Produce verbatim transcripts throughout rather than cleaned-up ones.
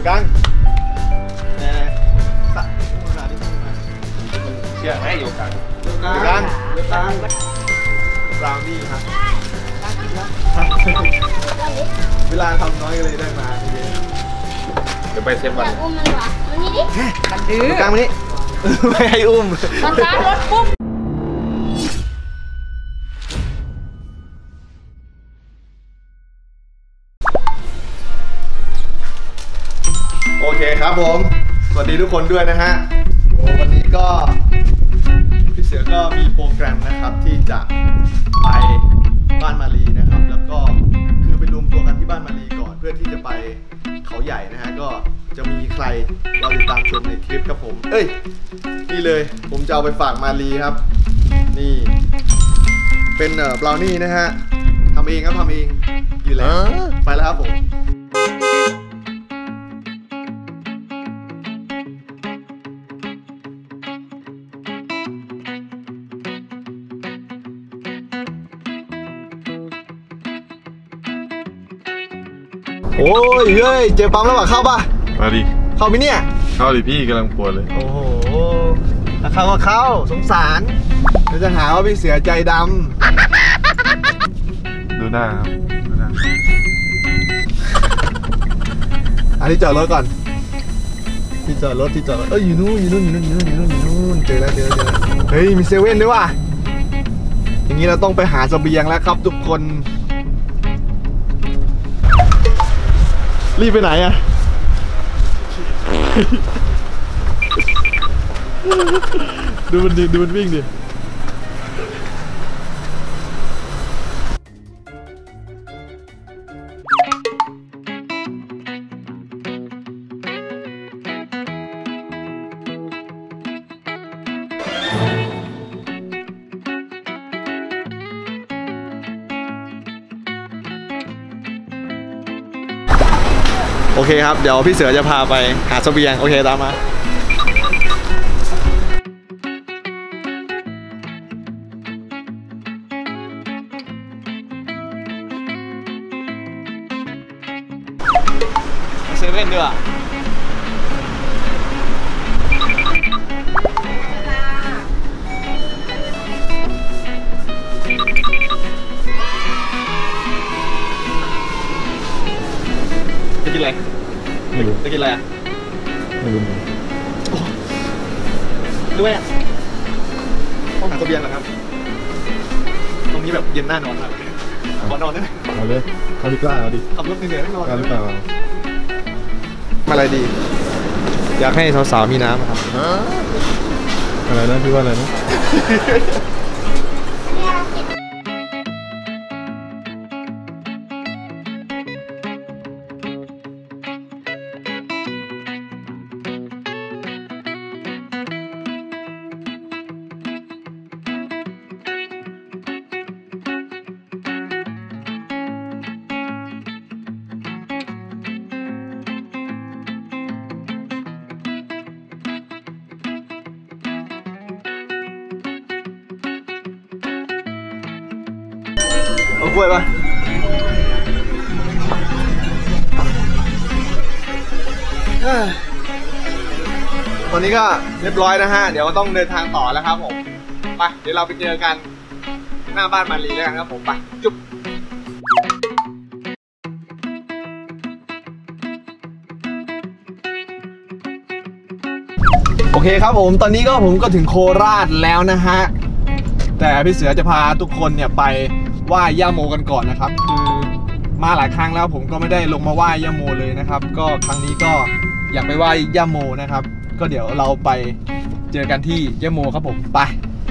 กลางเนี่ยตัดมาดิมาเชื่อไหมอยู่กลางอยู่กลางอยู่กลางบราวนี่ครับเวลาทำน้อยก็เลยได้มาทีเดียวเดี๋ยวไปเซฟวันอุ้มมันวะมันนี่ดิมันดื้อกลางมันนี่ไม่ให้อุ้มมันตารถปุ๊บโอเคครับผมสวัสดีทุกคนด้วยนะฮะโอ้วันนี้ก็พี่เสือก็มีโปรแกรมนะครับที่จะไปบ้านมาลีนะครับแล้วก็คือไปรวมตัวกันที่บ้านมาลีก่อนเพื่อที่จะไปเขาใหญ่นะฮะก็จะมีใครเราติดตามชมในคลิปครับผมเอ้ยนี่เลยผมจะเอาไปฝากมาลีครับนี่เป็นเอ่อบราวนี่นะฮะทำเองครับทำเองอยู่แล้วไปแล้วครับผมโอ้ยเฮ้ยเจอปั๊มแล้วว่ะเข้าป่ะมาดิเข้าไหมเนี่ยเข้าดิพี่กำลังปวดเลยโอ้โหถ้าเข้าก็เข้าสงสารเดี๋ยวจะหาว่าพี่เสือใจดำดูหน้าครับดูหน้าอันนี้จอดรถก่อนที่จอดรถที่จอดรถเอ้ยอยู่นู้นอยู่นู้นอยู่นู้นอยู่นู้นอยู่นู้นอยู่นู้นเจอแล้วเจอเจอเฮ้ยมีเซเว่นด้วยว่ะอย่างนี้เราต้องไปหาเสบียงแล้วครับทุกคนรีบไปไหนอะดูมันดิดูมันวิ่งดิโอเคครับเดี๋ยวพี่เสือจะพาไปหาเสบียงโอเคตามมาเซเว่นด้วยจะกินอะไรไม่รู้จะกินอะไรอ่ะไม่รู้ด้วยอ่ะต้องหาเสบียงเหรอครับตรงนี้แบบเย็นหน้านอนมากขอนอนได้ไหมเอาเลยเอาดีกว่าเอาดิขับรถเหนื่อยไม่นอนเอาดีกว่ามาอะไรดีอยากให้สาวๆมีน้ำครับอะไรนะพี่ว่าอะไรนะเอากล้วยปะตอนนี้ก็เรียบร้อยนะฮะเดี๋ยวต้องเดินทางต่อแล้วครับผมไปเดี๋ยวเราไปเจอกันหน้าบ้านมาลีแล้วกันครับผมไปจุ๊บโอเคครับผมตอนนี้ก็ผมก็ถึงโคราชแล้วนะฮะแต่พี่เสือจะพาทุกคนเนี่ยไปไหว้ย่าโมกันก่อนนะครับคือมาหลายครั้งแล้วผมก็ไม่ได้ลงมาไหว้ย่าโมเลยนะครับก็ครั้งนี้ก็อยากไปไหว้ย่าโมนะครับก็เดี๋ยวเราไปเจอกันที่ย่าโมครับผมไป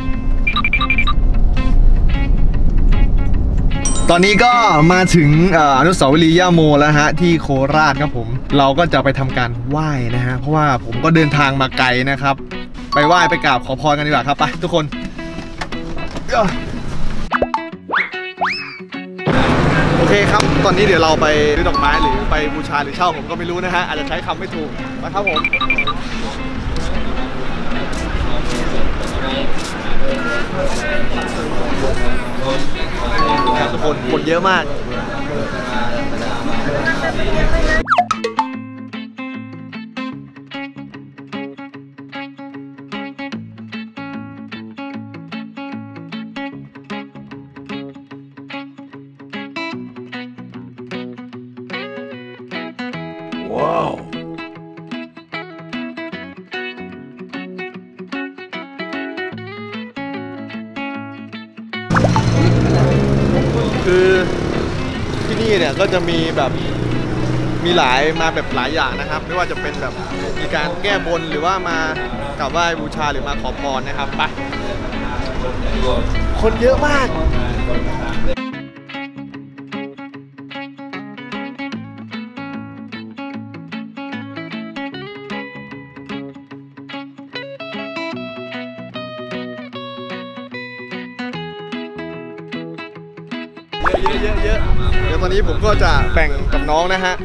ตอนนี้ก็มาถึงอนุสาวรีย์ย่าโมแล้วฮะที่โคราชครับผมเราก็จะไปทำการไหว้นะฮะเพราะว่าผมก็เดินทางมาไกลนะครับไปไหว้ไปกราบขอพรกันดีกว่าครับไปทุกคนโอเคครับตอนนี้เดี๋ยวเราไปซื้อดอกไม้หรือไปบูชาหรือเช่าผมก็ไม่รู้นะฮะอาจจะใช้คำไม่ถูกนะครับผมทุกคนคนเยอะมากว้าวคือที่นี่เนี่ยก็จะมีแบบมีหลายมาแบบหลายอย่างนะครับไม่ว่าจะเป็นแบบมีการแก้บนหรือว่ามากราบไหว้บูชาหรือมาขอพรนะครับไปคนเยอะมากเยอะเยอะเดี๋ยวตอนนี้ผมก็จะแบ่งกับน้องนะฮะ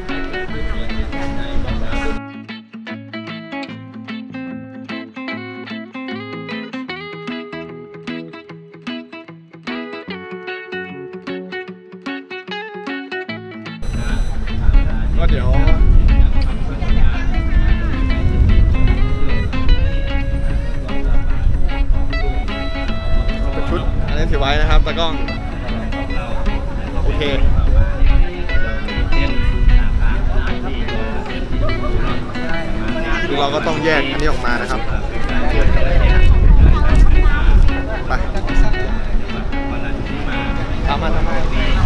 ก็เดี๋ยวชุดอันนี้ถือไว้นะครับตากล้องโอเคคือเราก็ต้องแยกอันนี้ออกมานะครับไปทำมาทำมา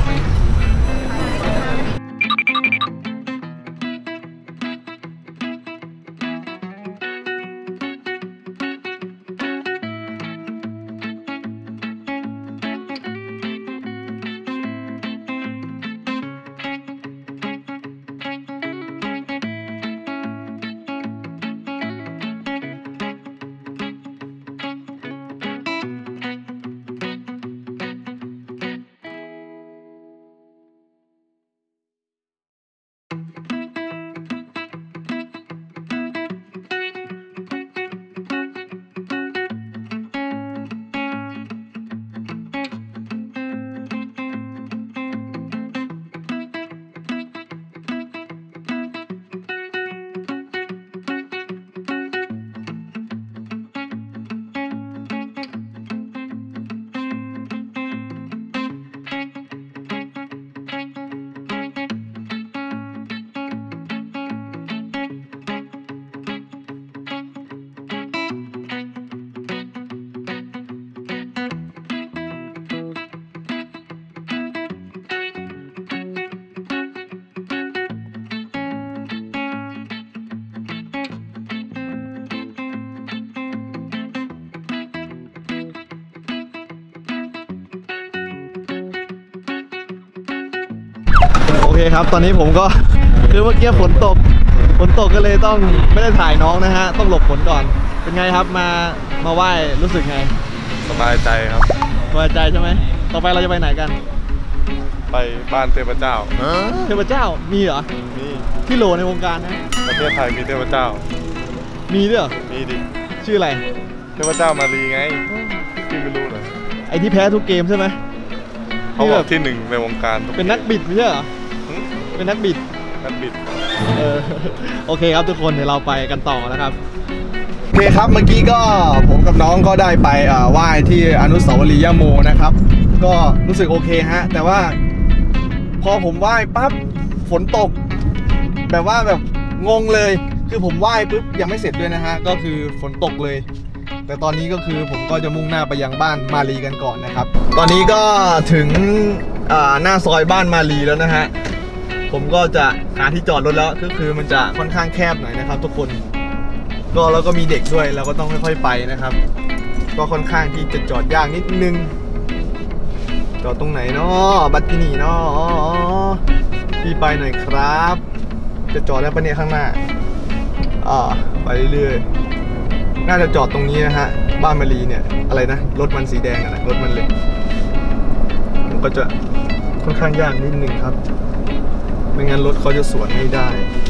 โอเคครับตอนนี้ผมก็คือเมื่อกี้ฝนตกฝนตกก็เลยต้องไม่ได้ถ่ายน้องนะฮะต้องหลบฝนก่อนเป็นไงครับมามาไหว้รู้สึกไงสบายใจครับสบายใจใช่ไหมต่อไปเราจะไปไหนกันไปบ้านเทพเจ้าเทพเจ้ามีเหรอมีที่โหลในวงการนะประเทศไทยมีเทพเจ้ามีด้วยเหรอมีดิชื่ออะไรเทพเจ้ามารีไงพี่ไม่รู้เหรอไอที่แพ้ทุกเกมใช่ไหมเขาบอกที่หนึ่งในวงการเป็นนักบิดไม่ใช่เหรอเป็นนักบิดนักบิดเออโอเคครับทุกคนเดี๋ยวเราไปกันต่อนะครับโอเคครับเมื่อกี้ก็ผมกับน้องก็ได้ไปไหว้ที่อนุสาวรีย์ย่าโมนะครับก็รู้สึกโอเคฮะแต่ว่าพอผมไหว้ปั๊บฝนตกแบบว่าแบบงงเลยคือผมไหว้ปุ๊บยังไม่เสร็จด้วยนะฮะก็คือฝนตกเลยแต่ตอนนี้ก็คือผมก็จะมุ่งหน้าไปยังบ้านมาลีกันก่อนนะครับตอนนี้ก็ถึงหน้าซอยบ้านมาลีแล้วนะฮะผมก็จะหาที่จอดรถแล้วก็คือมันจะค่อนข้างแคบหน่อยนะครับทุกคนก็แล้วก็มีเด็กด้วยเราก็ต้องค่อยๆไปนะครับก็ค่อนข้างที่จะจอดยากนิดนึงจอดตรงไหนเนาะบัตตินีเนาะพี่ไปหน่อยครับจะจอดแล้วปะเนี่ยข้างหน้าอ่าไปเรื่อยๆน่าจะจอดตรงนี้นะฮะบ้านมาลีเนี่ยอะไรนะรถมันสีแดงนะรถมันเลยมันก็จะค่อนข้างยากนิดนึงครับไม่งั้นรถเขาจะสวนไม่ได้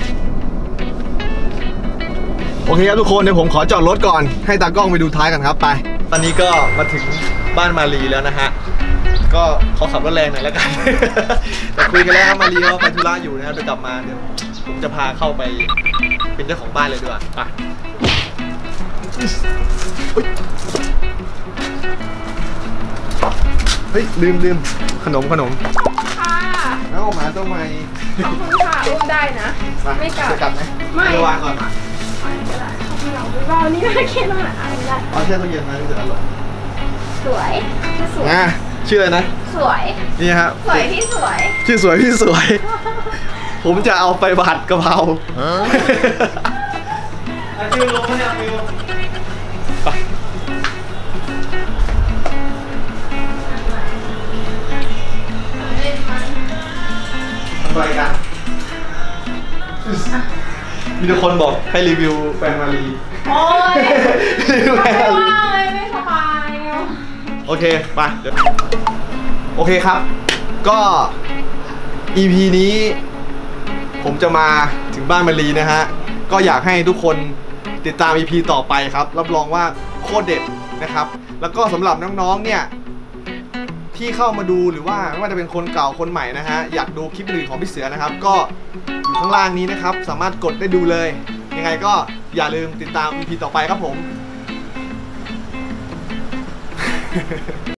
โอเคครับทุกคนเดี๋ยวผมขอจอดรถก่อนให้ตากล้องไปดูท้ายกันครับไปตอนนี้ก็มาถึงบ้านมาลีแล้วนะฮะก็เขาขับรถแรงหน่อยแล้วกันแต่คุยกันแล้วครับมาลีเขาไปธุระอยู่นะครับเดี๋ยวกลับมาเดี๋ยวผมจะพาเข้าไปเป็นเจ้าของบ้านเลยดีกว่าไปเฮ้ยลืมลืมขนมขนมค่ะน้าหมาตัวใหม่ขอบคุณค่ะอุ้มได้นะไม่กัดจะกัดไหมไม่เดี๋ยววางก่อนมาก็ได้เขาเราไปว่านี่น่าเกลียดมากอ่ะไม่ได้เอาแช่ตู้เย็นนะพี่เสืออร่อยสวยสวยอ่ะชื่ออะไรนะสวยนี่ครับสวยที่สวยชื่อสวยพี่สวย ผมจะเอาไปผัดกะเพราฟิวลงมาเนี่ยฟิวไปกันมีทุกคนบอกให้รีวิวแฟนมารีโอ้ยรีวิวแฟนมารีว่าเลยไม่สบายโอเคไปเดี๋ยวโอเคครับ ก็ อี พี นี้ ผมจะมาถึงบ้านมารีนะฮะ ก็อยากให้ทุกคนติดตาม อี พี ต่อไปครับรับรองว่าโคตรเด็ดนะครับ แล้วก็สำหรับน้องๆเนี่ยที่เข้ามาดูหรือว่าไม่ว่าจะเป็นคนเก่าคนใหม่นะฮะอยากดูคลิปอื่นของพี่เสือนะครับ ก็อยู่ข้างล่างนี้นะครับ สามารถกดได้ดูเลย ยังไงก็อย่าลืมติดตาม อี พี ต่อไปครับผม